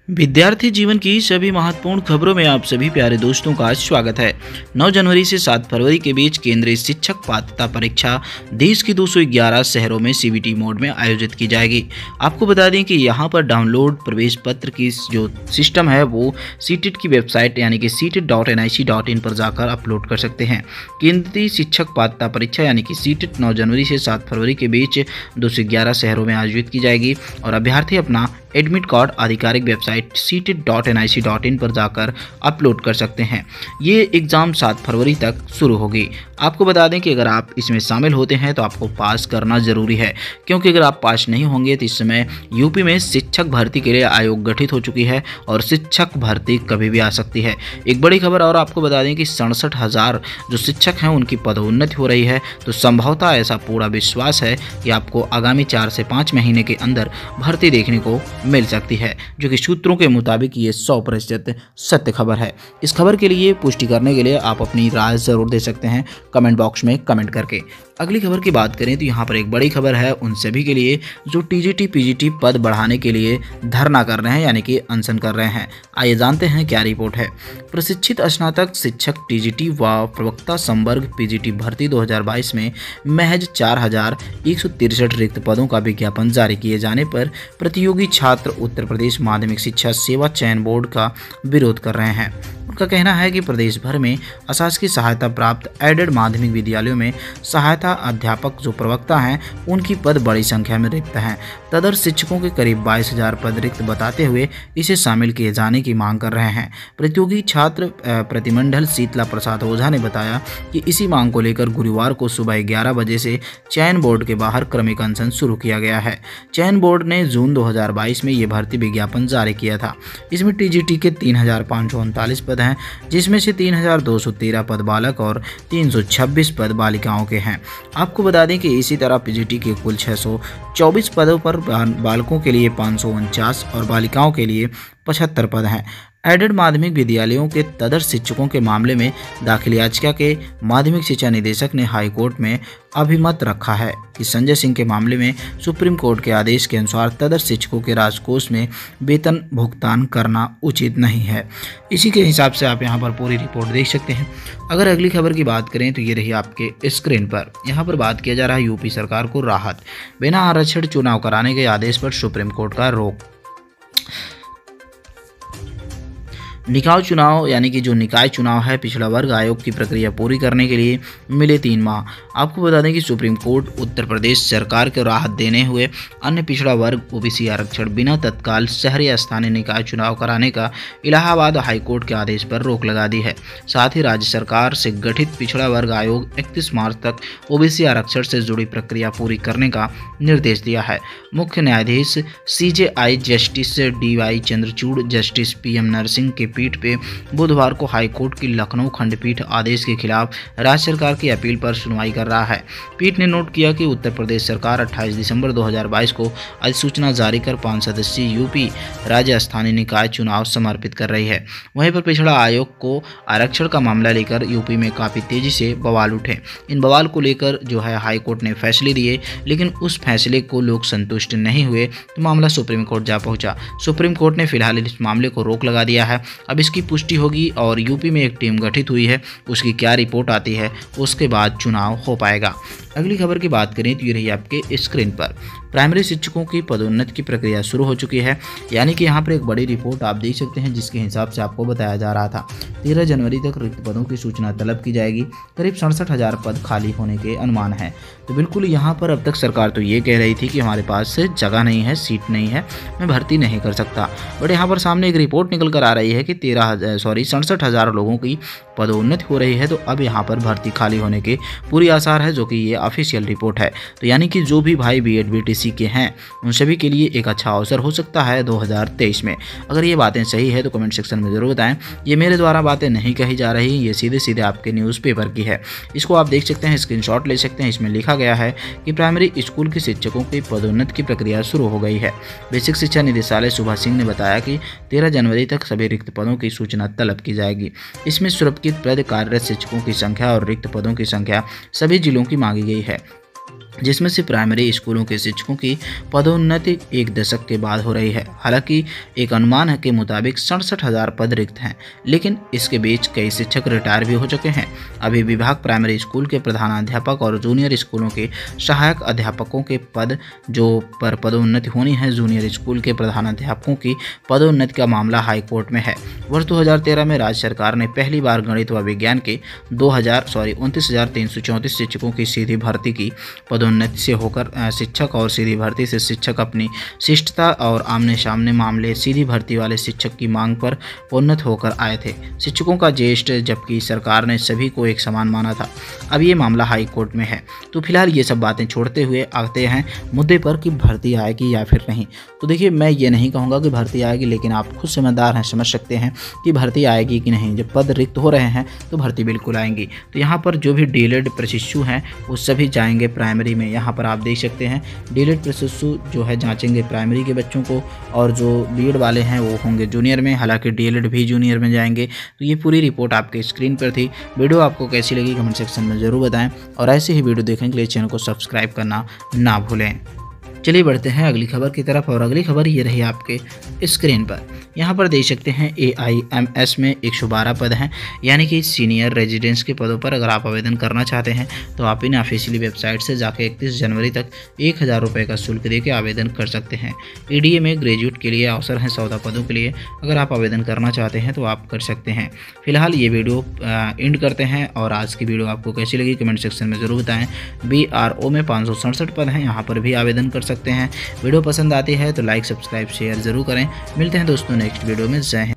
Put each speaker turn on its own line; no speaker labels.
विद्यार्थी जीवन की सभी महत्वपूर्ण खबरों में आप सभी प्यारे दोस्तों का स्वागत है। 9 जनवरी से 7 फरवरी के बीच केंद्रीय शिक्षक पात्रता परीक्षा देश के 211 शहरों में सीबीटी मोड में आयोजित की जाएगी। आपको बता दें कि यहां पर डाउनलोड प्रवेश पत्र की जो सिस्टम है वो सीटेट की वेबसाइट यानी कि CTET.nic.in पर जाकर अपलोड कर सकते हैं। केंद्रीय शिक्षक पात्रता परीक्षा यानी कि सीटेट 9 जनवरी से 7 फरवरी के बीच 211 शहरों में आयोजित की जाएगी और अभ्यर्थी अपना एडमिट कार्ड आधिकारिक वेबसाइट CTET.nic.in पर जाकर अपलोड कर सकते हैं। ये एग्ज़ाम 7 फरवरी तक शुरू होगी। आपको बता दें कि अगर आप इसमें शामिल होते हैं तो आपको पास करना ज़रूरी है, क्योंकि अगर आप पास नहीं होंगे तो इस समय यूपी में शिक्षक भर्ती के लिए आयोग गठित हो चुकी है और शिक्षक भर्ती कभी भी आ सकती है। एक बड़ी खबर और आपको बता दें कि 67,000 जो शिक्षक हैं उनकी पदोन्नति हो रही है, तो संभवतः ऐसा पूरा विश्वास है कि आपको आगामी 4 से 5 महीने के अंदर भर्ती देखने को मिल सकती है, जो कि सूत्रों के मुताबिक ये 100% सत्य खबर है। इस खबर के लिए पुष्टि करने के लिए आप अपनी राय जरूर दे सकते हैं कमेंट बॉक्स में कमेंट करके। अगली खबर की बात करें तो यहाँ पर एक बड़ी खबर है उन सभी के लिए जो टीजीटी पीजीटी पद बढ़ाने के लिए धरना कर रहे हैं यानी कि अनशन कर रहे हैं। आइए जानते हैं क्या रिपोर्ट है। प्रशिक्षित स्नातक शिक्षक टीजीटी व प्रवक्ता संवर्ग पीजीटी भर्ती 2022 में महज 4,163 रिक्त पदों का विज्ञापन जारी किए जाने पर प्रतियोगी छात्र उत्तर प्रदेश माध्यमिक शिक्षा सेवा चयन बोर्ड का विरोध कर रहे हैं। उनका कहना है कि प्रदेश भर में अशासकीय सहायता प्राप्त एडेड माध्यमिक विद्यालयों में सहायता अध्यापक जो प्रवक्ता हैं उनकी पद बड़ी संख्या में रिक्त हैं। तदर शिक्षकों के करीब 22,000 पद रिक्त बताते हुए इसे शामिल किए जाने की मांग कर रहे हैं। प्रतियोगी छात्र प्रतिमंडल शीतला प्रसाद ओझा ने बताया कि इसी मांग को लेकर गुरुवार को सुबह 11 बजे से चयन बोर्ड के बाहर क्रमिक अनशन शुरू किया गया है। चयन बोर्ड ने जून 2022 में ये भर्ती विज्ञापन जारी किया था। इसमें टीजीटी के 3,539 पद हैं, जिसमें से 3,213 पद बालक और 326 पद बालिकाओं के हैं। आपको बता दें कि इसी तरह पीजीटी के कुल 624 पदों पर बालकों के लिए 549 और बालिकाओं के लिए 75 पद हैं। एडेड माध्यमिक विद्यालयों के तदर शिक्षकों के मामले में दाखिल याचिका के माध्यमिक शिक्षा निदेशक ने हाई कोर्ट में अभिमत रखा है कि संजय सिंह के मामले में सुप्रीम कोर्ट के आदेश के अनुसार तदर शिक्षकों के राजकोष में वेतन भुगतान करना उचित नहीं है। इसी के हिसाब से आप यहां पर पूरी रिपोर्ट देख सकते हैं। अगर अगली खबर की बात करें तो ये रही आपके स्क्रीन पर। यहाँ पर बात किया जा रहा है यूपी सरकार को राहत, बिना आरक्षण चुनाव कराने के आदेश पर सुप्रीम कोर्ट का रोक। निकाय चुनाव यानी कि जो निकाय चुनाव है पिछड़ा वर्ग आयोग की प्रक्रिया पूरी करने के लिए मिले 3 माह। आपको बता दें कि सुप्रीम कोर्ट उत्तर प्रदेश सरकार को राहत देने हुए अन्य पिछड़ा वर्ग ओबीसी आरक्षण बिना तत्काल शहरी या स्थानीय निकाय चुनाव कराने का इलाहाबाद हाईकोर्ट के आदेश पर रोक लगा दी है। साथ ही राज्य सरकार से गठित पिछड़ा वर्ग आयोग 31 मार्च तक ओबीसी आरक्षण से जुड़ी प्रक्रिया पूरी करने का निर्देश दिया है। मुख्य न्यायाधीश CJI justice DY Chandrachud justice PM Narasimha के पीठ पे बुधवार को हाईकोर्ट की लखनऊ खंडपीठ आदेश के खिलाफ राज्य सरकार की अपील पर सुनवाई कर रहा है। पीठ ने नोट किया कि उत्तर प्रदेश सरकार 28 दिसंबर 2022 को अधिसूचना जारी कर 5 सदस्यीय यूपी राज्य स्थानीय निकाय चुनाव समर्पित कर रही है। वहीं पर पिछड़ा आयोग को आरक्षण का मामला लेकर यूपी में काफ़ी तेजी से बवाल उठे। इन बवाल को लेकर जो है हाईकोर्ट ने फैसले दिए, लेकिन उस फैसले को लोग संतुष्ट नहीं हुए तो मामला सुप्रीम कोर्ट जा पहुंचा। सुप्रीम कोर्ट ने फिलहाल इस मामले को रोक लगा दिया है। अब इसकी पुष्टि होगी और यूपी में एक टीम गठित हुई है, उसकी क्या रिपोर्ट आती है उसके बाद चुनाव हो पाएगा। अगली खबर की बात करें तो ये रही आपके स्क्रीन पर। प्राइमरी शिक्षकों की पदोन्नति की प्रक्रिया शुरू हो चुकी है, यानी कि यहाँ पर एक बड़ी रिपोर्ट आप देख सकते हैं जिसके हिसाब से आपको बताया जा रहा था 13 जनवरी तक रिक्त पदों की सूचना तलब की जाएगी। करीब 67,000 पद खाली होने के अनुमान है। तो बिल्कुल यहाँ पर अब तक सरकार तो ये कह रही थी कि हमारे पास जगह नहीं है, सीट नहीं है, मैं भर्ती नहीं कर सकता। बट यहाँ पर सामने एक रिपोर्ट निकल कर आ रही है कि 67,000 लोगों की पदोन्नति हो रही है। तो अब यहाँ पर भर्ती खाली होने के पूरी आसार है, जो कि ये ऑफिशियल रिपोर्ट है। तो यानी कि जो भी भाई BEd BTC के हैं उन सभी के लिए एक अच्छा अवसर हो सकता है 2023 में। अगर ये बातें सही है तो कमेंट सेक्शन में ज़रूर बताएं। ये मेरे द्वारा बातें नहीं कही जा रही, ये सीधे सीधे आपके न्यूज़पेपर की है। इसको आप देख सकते हैं, स्क्रीनशॉट ले सकते हैं। इसमें लिखा गया है कि प्राइमरी स्कूल के शिक्षकों की पदोन्नति की प्रक्रिया शुरू हो गई है। बेसिक शिक्षा निदेशालय सुभाष सिंह ने बताया कि 13 जनवरी तक सभी रिक्त पदों की सूचना तलब की जाएगी। इसमें सुरक्षित पद कार्यरत शिक्षकों की संख्या और रिक्त पदों की संख्या सभी जिलों की मांगी गई है। जिसमें से प्राइमरी स्कूलों के शिक्षकों की पदोन्नति एक दशक के बाद हो रही है। हालांकि एक अनुमान के मुताबिक 67,000 पद रिक्त हैं, लेकिन इसके बीच कई शिक्षक रिटायर भी हो चुके हैं। अभी विभाग प्राइमरी स्कूल के प्रधानाध्यापक और जूनियर स्कूलों के सहायक अध्यापकों के पद पर पदोन्नति होनी है। जूनियर स्कूल के प्रधानाध्यापकों की पदोन्नति का मामला हाईकोर्ट में है। वर्ष 2013 में राज्य सरकार ने पहली बार गणित व विज्ञान के 29,334 शिक्षकों की सीधी भर्ती की। पदोन्नति से होकर शिक्षक और सीधी भर्ती से शिक्षक अपनी शिष्टता और आमने सामने मामले सीधी भर्ती वाले शिक्षक की मांग पर उन्नत होकर आए थे। शिक्षकों का ज्येष्ठ, जबकि सरकार ने सभी को एक समान माना था। अब ये मामला हाई कोर्ट में है। तो फिलहाल ये सब बातें छोड़ते हुए आते हैं मुद्दे पर कि भर्ती आएगी या फिर नहीं। तो देखिए, मैं ये नहीं कहूँगा कि भर्ती आएगी, लेकिन आप खुद समझदार हैं, समझ सकते हैं कि भर्ती आएगी कि नहीं। जब पद रिक्त हो रहे हैं तो भर्ती बिल्कुल आएंगी। तो यहाँ पर जो भी डीएलएड प्रशिक्षु हैं वो सभी जाएंगे प्राइमरी में। यहाँ पर आप देख सकते हैं डीएलएड प्रशिक्षु जो है जांचेंगे प्राइमरी के बच्चों को, और जो बीएड वाले हैं वो होंगे जूनियर में। हालांकि डीएलएड भी जूनियर में जाएंगे। तो ये पूरी रिपोर्ट आपके स्क्रीन पर थी। वीडियो आपको कैसी लगी कमेंट सेक्शन में ज़रूर बताएं, और ऐसे ही वीडियो देखने के लिए चैनल को सब्सक्राइब करना ना भूलें। चलिए बढ़ते हैं अगली खबर की तरफ, और अगली खबर ये रही आपके स्क्रीन पर। यहाँ पर देख सकते हैं AIMS में 112 पद हैं, यानी कि सीनियर रेजिडेंस के पदों पर अगर आप आवेदन करना चाहते हैं तो आप इन ऑफिशियली वेबसाइट से जाकर 31 जनवरी तक 1,000 रुपये का शुल्क देकर आवेदन कर सकते हैं। EDA में ग्रेजुएट के लिए अवसर हैं 14 पदों के लिए। अगर आप आवेदन करना चाहते हैं तो आप कर सकते हैं। फिलहाल ये वीडियो एंड करते हैं, और आज की वीडियो आपको कैसी लगी कमेंट सेक्शन में ज़रूर बताएँ। BRO में 567 पद हैं, यहाँ पर भी आवेदन कर सकते हैं। वीडियो पसंद आती है तो लाइक, सब्सक्राइब, शेयर ज़रूर करें। मिलते हैं दोस्तों नेक्स्ट वीडियो में। जय हिंद।